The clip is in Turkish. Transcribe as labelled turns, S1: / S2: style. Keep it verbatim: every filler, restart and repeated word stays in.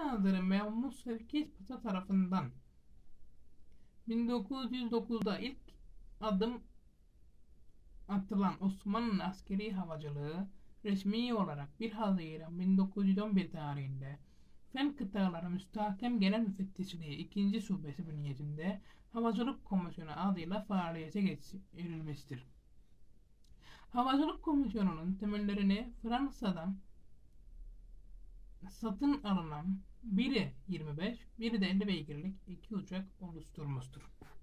S1: Bahadır Mehmet Şevket Paşa tarafından bin dokuz yüz dokuzda ilk adım atılan Osmanlı askeri havacılığı resmi olarak bir Haziran bin dokuz yüz on bir tarihinde Fen Kıtaları Müstahkem Genel Müfettişliği ikinci Şubesi bünyesinde Havacılık Komisyonu adıyla faaliyete geçirilmiştir. Havacılık Komisyonu'nun temellerini Fransa'dan satın alınan biri yirmi beş, biri de elli beygirlik iki uçak oluşturmuştur.